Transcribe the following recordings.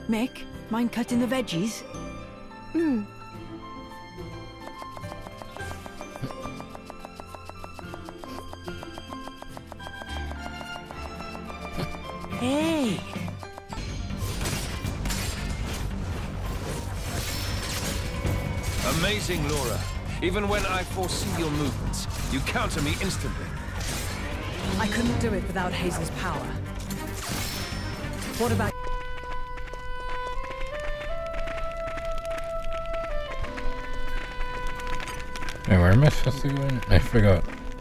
Mick, mind cutting the veggies? Hey! Amazing, Laura. Even when I foresee your movements, you counter me instantly. I couldn't do it without Hazel's power. What about... Hey, where am I supposed to go in? I forgot.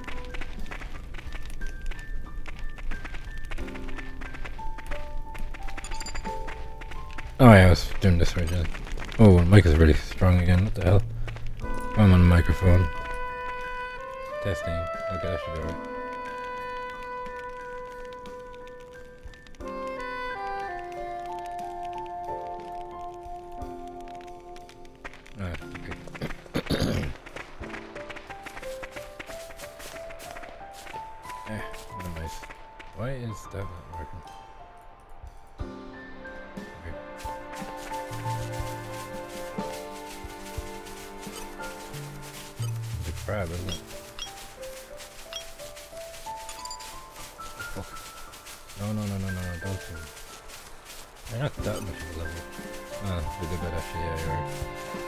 Oh yeah, I was doing this originally. Oh, the mic is really strong again. What the hell? I'm on the microphone. Testing. Okay, that should be alright. Okay. What am I? Why is that not working? The crab, isn't it? Fuck. No, don't do it. They're not that much of a level. Oh, they're good actually, yeah, you're right.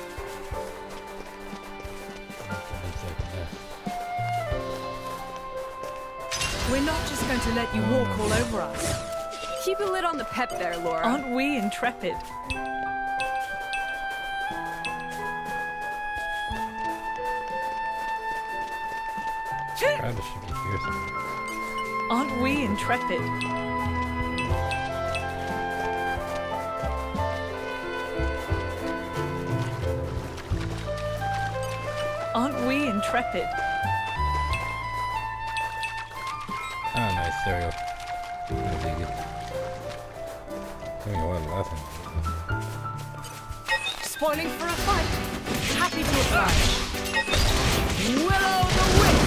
We're not just going to let you walk all over us. Keep a lid on the pep there, Laura. Aren't we intrepid? Crab should be fearsome. Aren't we intrepid? Aren't we intrepid? Ah, nice, there we go. I'll dig it. Took me a while laughing. Spoiling for a fight. Happy to oblige. Willow the Wisp.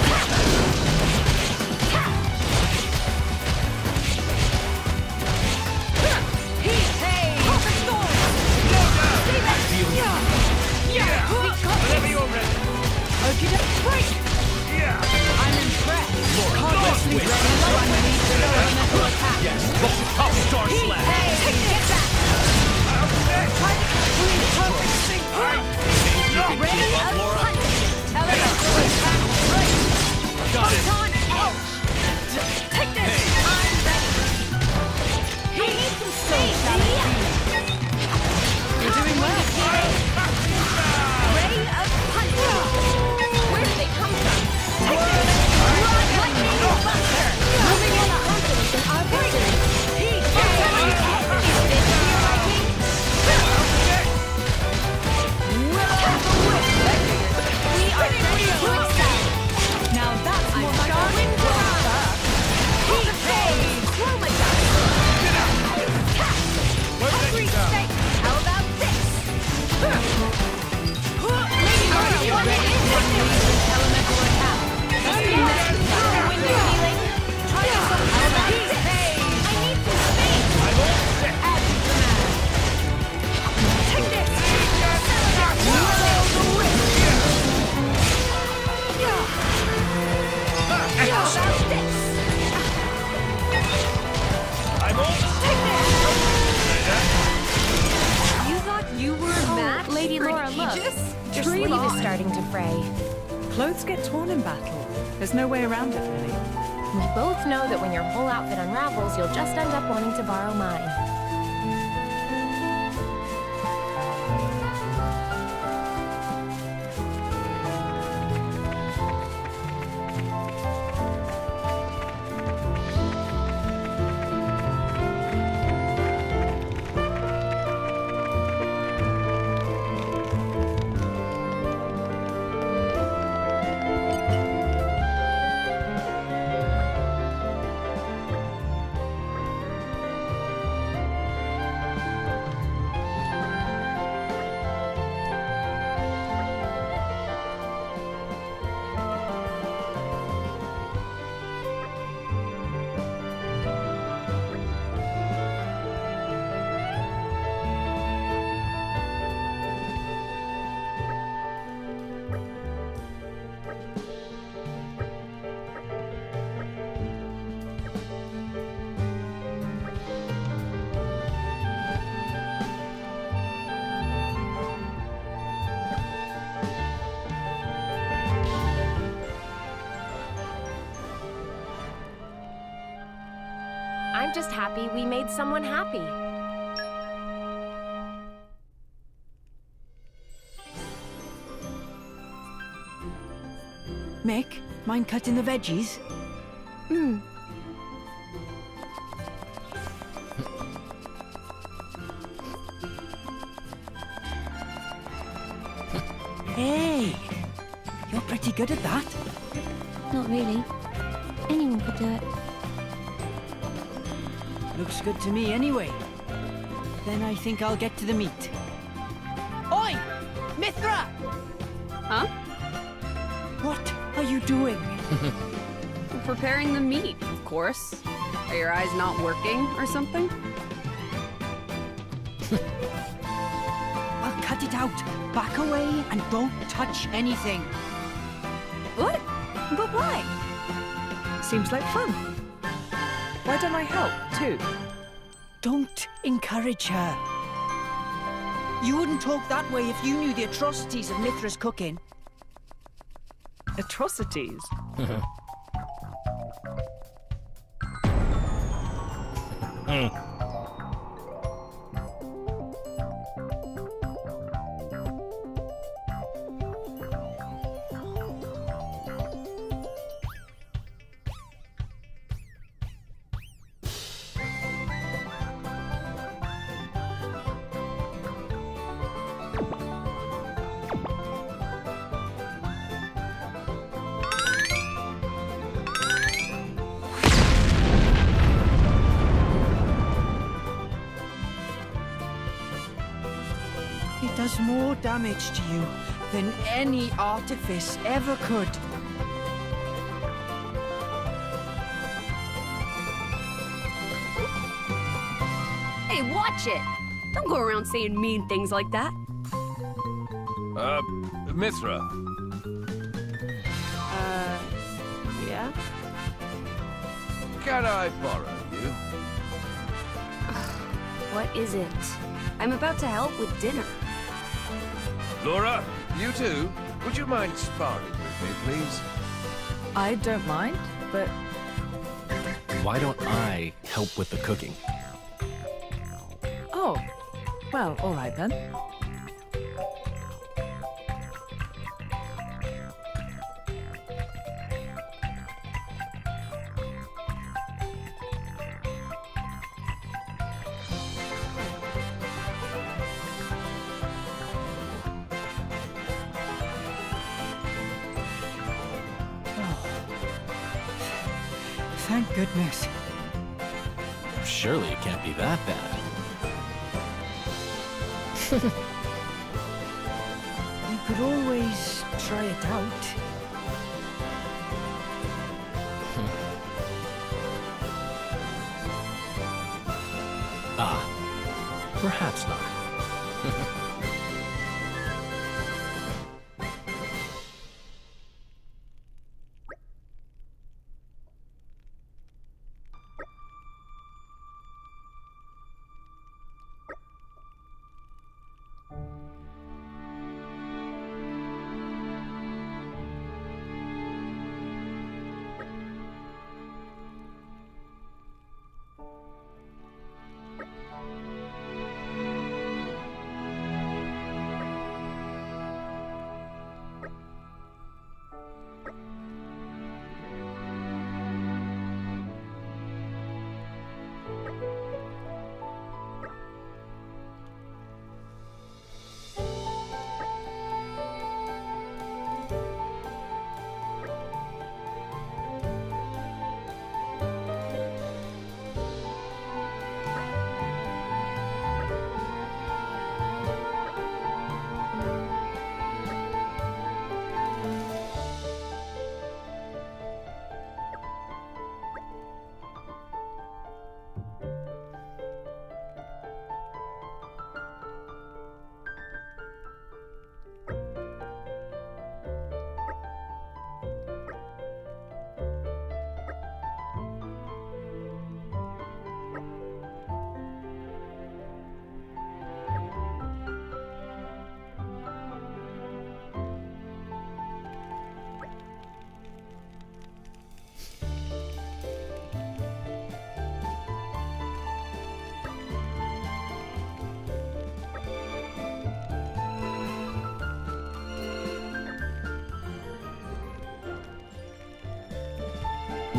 Whenever you're ready. Okay, break! Yeah! I'm impressed. Can't let me drain so I need to go on a full attack. Yes, I'll star slash. Hey, get that! Try to complete perfect sync. Ready up, Laura. punch. Tell her to attack right. Got it. On edge. Take this. I'm ready. He needs some space. You're doing well. Ray of punch. Where did they come from? Take this. Lightning buster. Moving in confidence in our victory. Is this to your liking? Will of the Wisp. We are ready to excel. Now that's more like a wind blast. Heat phase. Chromatize. Hungry steak. How about this? Are you ready? Elemental attack. Window healing. Try some. How about this? I need some space. I'm all set. As you command. Take this. Willow the Wisp. How about this? I'm all Take this. You thought you were mad, Lady Laura, look. Your Dream sleeve is on. starting to fray. Clothes get torn in battle. There's no way around it, really. We both know that when your whole outfit unravels, you'll just end up wanting to borrow mine. I'm just happy we made someone happy. Mick, mind cutting the veggies? Hey! You're pretty good at that. Not really. Anyone could do it. Looks good to me anyway. Then I think I'll get to the meat. Oi! Mithra! Huh? What are you doing? Preparing the meat, of course. Are your eyes not working or something? I'll cut it out. Back away and don't touch anything. What? But why? Seems like fun. Why don't I help, too? Don't encourage her. You wouldn't talk that way if you knew the atrocities of Mithra's cooking. Atrocities? It does more damage to you than any artifice ever could. Hey, watch it! Don't go around saying mean things like that. Mithra. Yeah? Can I borrow you? What is it? I'm about to help with dinner. Laura, you too? Would you mind sparring with me, please? I don't mind, but Why don't I help with the cooking? oh, well, all right then. Thank goodness. Surely it can't be that bad. You could always try it out. Perhaps not.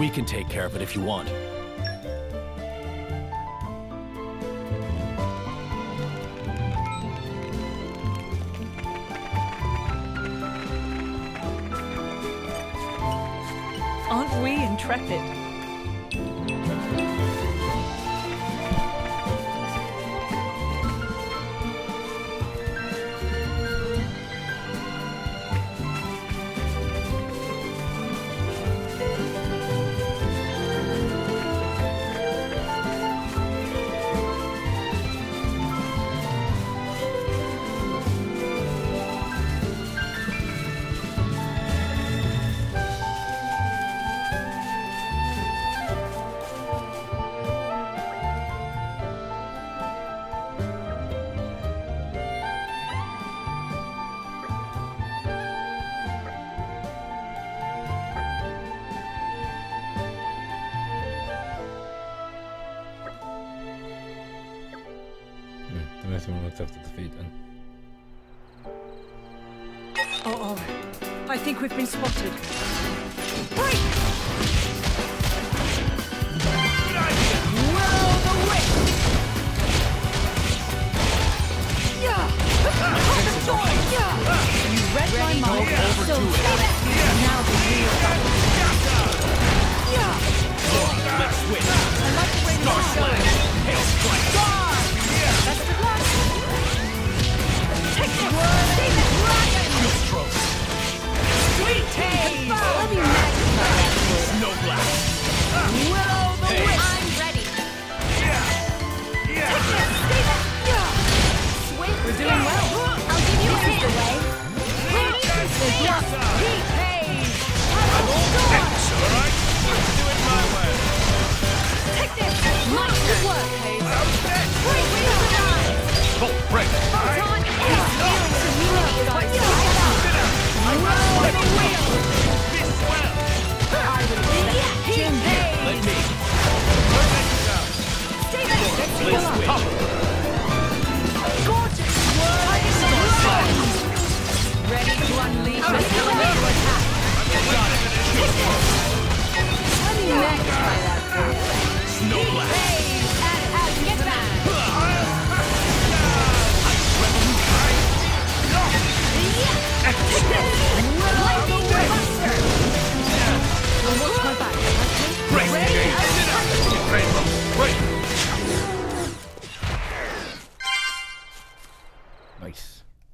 We can take care of it if you want. Aren't we intrepid? Someone looks after the feet then. Oh, I think we've been spotted. Break! Will the whip! Yeah! You read my mind, so now the real battle. Yeah! Let's switch. I like the way Star this Slash. goes. Hail Strike. That's the glass. Take it! Save it! Two strokes. Sweet taste! Let me magnify that. Snow Blast. Will the Hey. whip! I'm ready. Take it! Save it! Swing. We're doing well. I'll give you a hint. Heat haze! Alright, let's do it my way. Take this! Much good work, Haze. Break the line. Bolt break. Photon is feeling community guys. Roll the wheel! I would expect Heat haze! Let me. Stay there! Let's Blade go switch. up. Gorgeous! Star ready to unleash an elemental attack. Take this! Let me magnify that. Snow Blast. Haze and Get back. Lightning Buster! Well, watch my back, okay? Break. Rainbow. Break. Nice.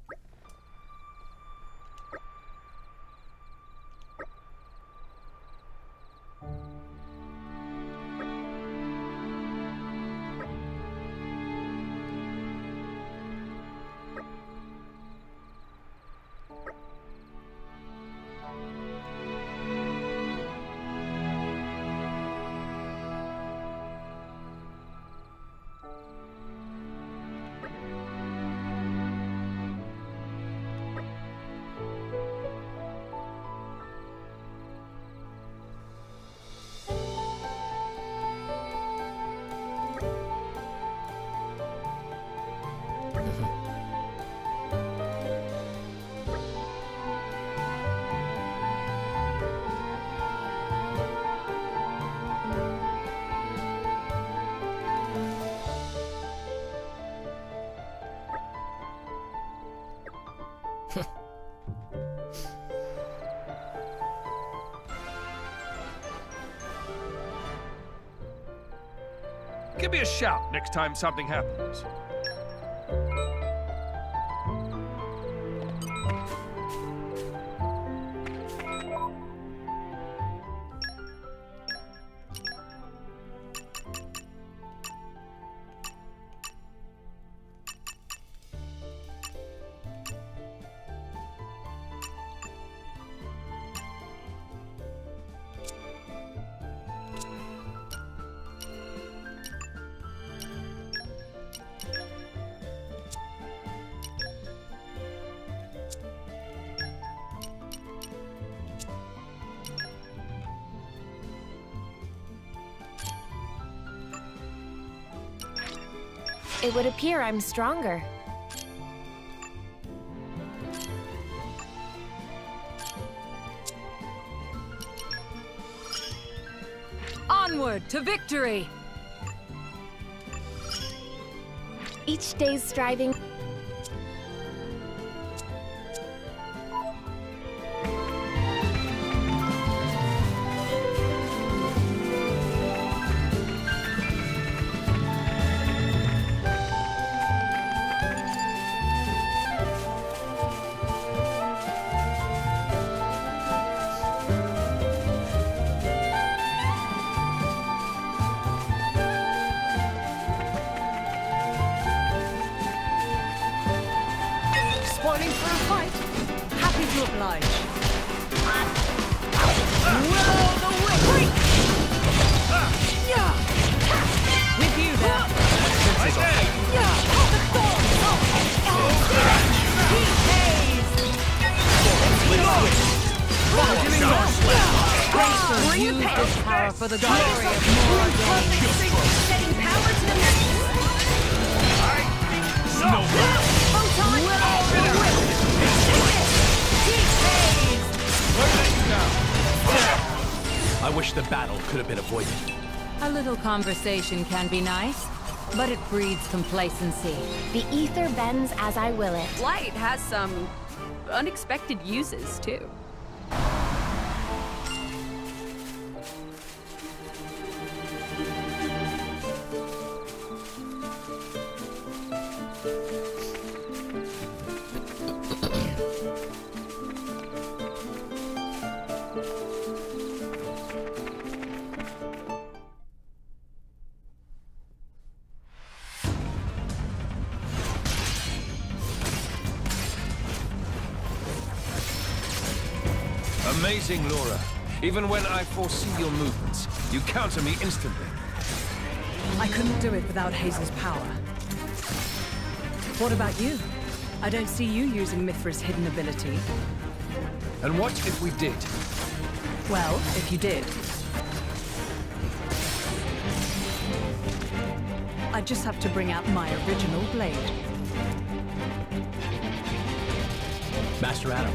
Give me a shout next time something happens. It would appear I'm stronger. Onward to victory! Each day's striving. Spoiling for a fight? Happy to oblige. Will the whip! Yeah! With you there. Right there! Yeah! The thorn! He pays! Use this power for the glory of Mordor. Setting power to the max. I wish the battle could have been avoided. A little conversation can be nice, but it breeds complacency. The ether bends as I will it. Light has some unexpected uses, too. Amazing, Laura. Even when I foresee your movements, you counter me instantly. I couldn't do it without Hazel's power. What about you? I don't see you using Mithra's hidden ability. And what if we did? Well, if you did, I'd just have to bring out my original blade. Master Adam.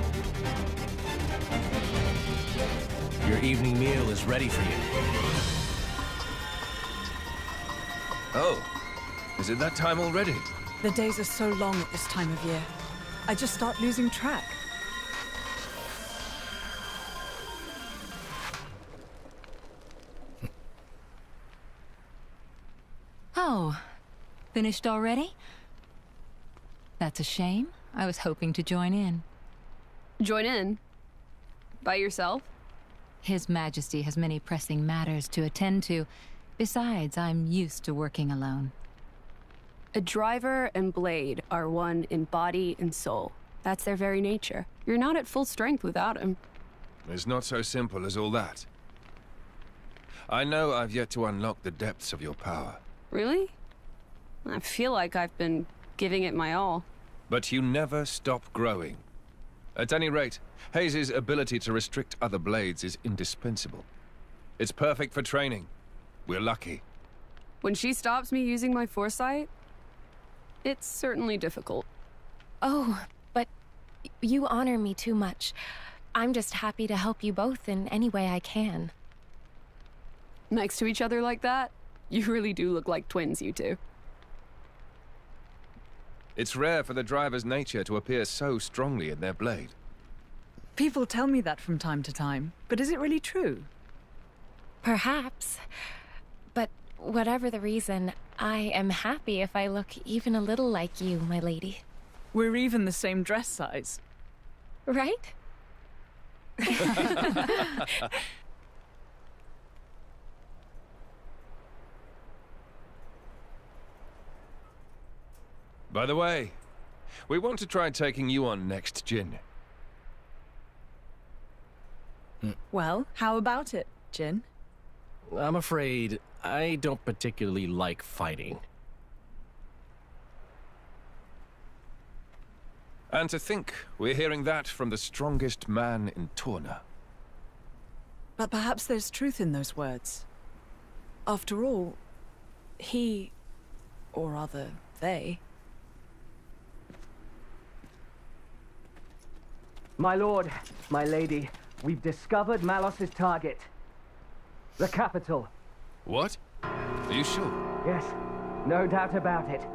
Your evening meal is ready for you. Oh, is it that time already? The days are so long at this time of year. I just start losing track. Oh, finished already? That's a shame. I was hoping to join in. Join in? By yourself? His Majesty has many pressing matters to attend to. Besides, I'm used to working alone. A driver and blade are one in body and soul. That's their very nature. You're not at full strength without him. It's not so simple as all that. I know I've yet to unlock the depths of your power. Really? I feel like I've been giving it my all. But you never stop growing. At any rate, Hayes' ability to restrict other blades is indispensable. It's perfect for training. We're lucky. When she stops me using my foresight, it's certainly difficult. Oh, but you honor me too much. I'm just happy to help you both in any way I can. Next to each other like that, you really do look like twins, you two. It's rare for the driver's nature to appear so strongly in their blade. People tell me that from time to time, but is it really true? Perhaps. But whatever the reason, I am happy if I look even a little like you, my lady. We're even the same dress size. Right? By the way, we want to try taking you on next, Jin. Well, how about it, Jin? I'm afraid I don't particularly like fighting. And to think we're hearing that from the strongest man in Torna. But perhaps there's truth in those words. After all, he, or rather, they... My lord, my lady, we've discovered Malos's target. The capital. What? Are you sure? Yes, no doubt about it.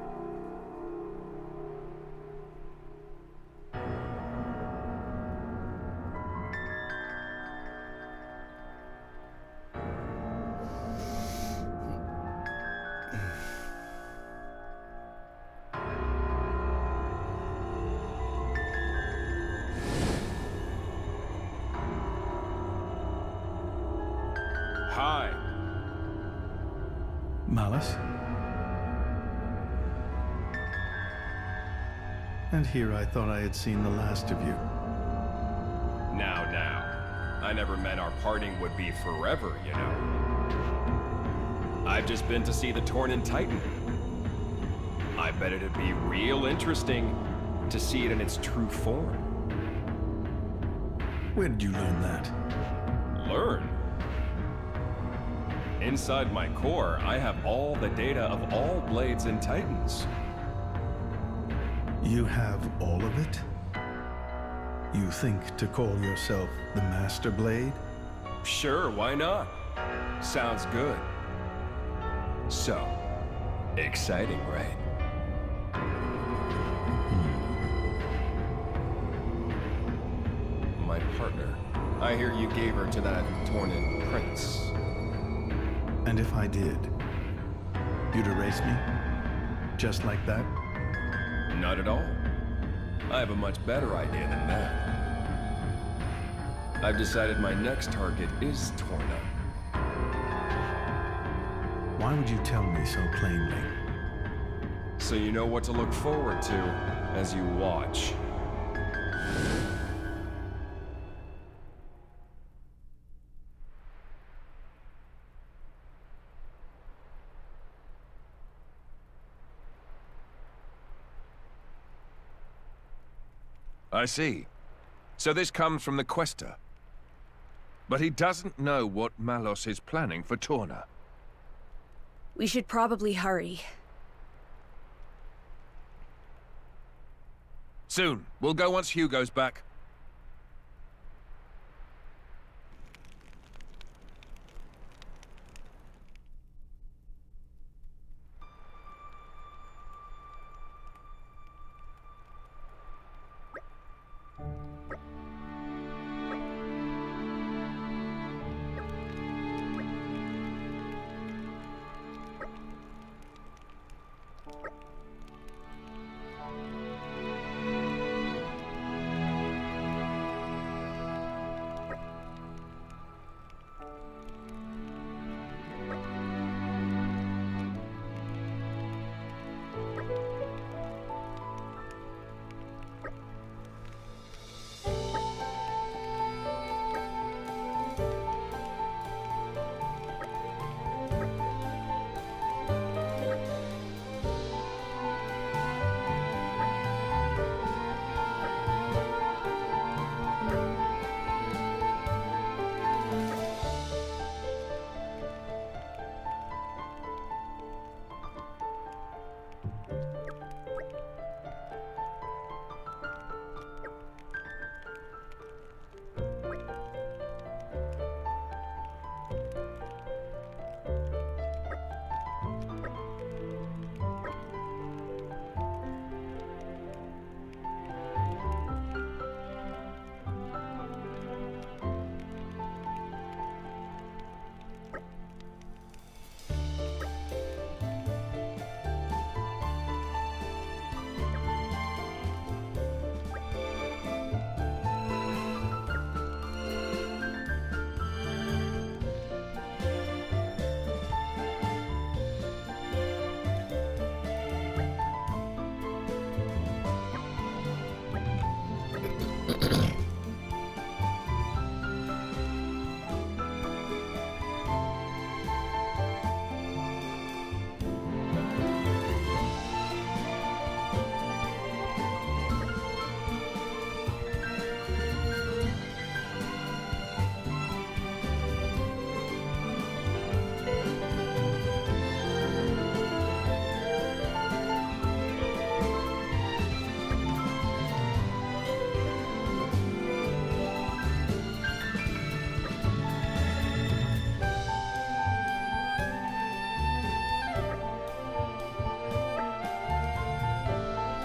Hi. Malice? And here I thought I had seen the last of you. Now. I never meant our parting would be forever, you know. I've just been to see the Torn Titan. I bet it'd be real interesting to see it in its true form. Where did you learn that? Learn? Inside my core, I have all the data of all Blades and Titans. You have all of it? You think to call yourself the Master Blade? Sure, why not? Sounds good. So, exciting, right? My partner. I hear you gave her to that Tornin prince. And if I did, you'd erase me? Just like that? Not at all. I have a much better idea than that. I've decided my next target is Torna. Why would you tell me so plainly? So you know what to look forward to as you watch. I see. So this comes from the Quester. But he doesn't know what Malos is planning for Torna. We should probably hurry. Soon. We'll go once Hugo's back.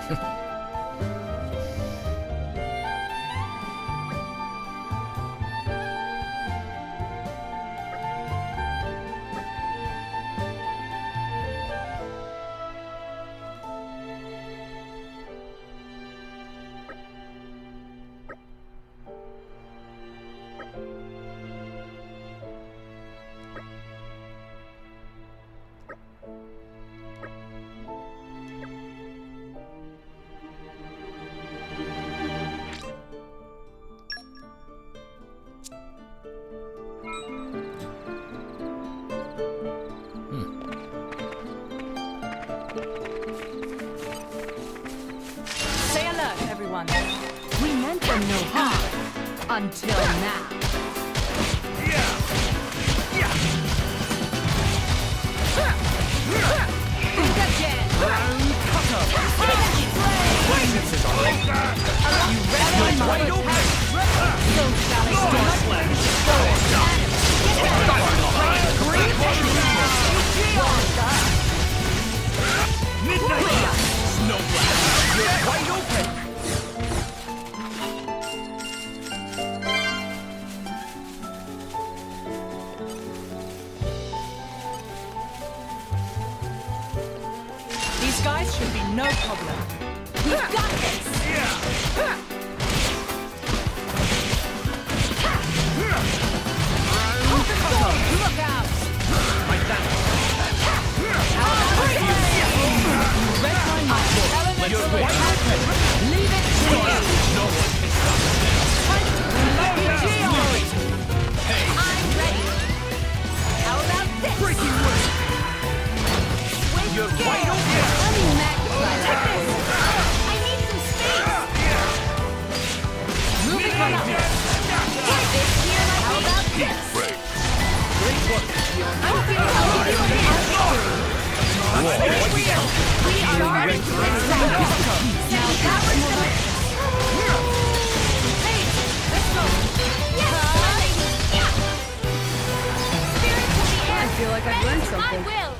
Stay alert, everyone. We meant them no harm. Until now. Think again. Weaknesses are like that. You ready? Wide open. So shall it Midnight. Snow blast. You're wide open. These guys should be no problem. We've got this. Look out! Like that. Red line marker. Elemental attack. Leave it to me. No one can stop this. Hey. I'm ready. How about this? Breaking wood. You're wide open. Let me magnify that. I need some space. Moving on up. Take this here. How about this? Great work. I'm feeling how we do it. We are ready to extract. Now that was the hey, let's go. Spirit to the air. I feel like I've learned something. I will.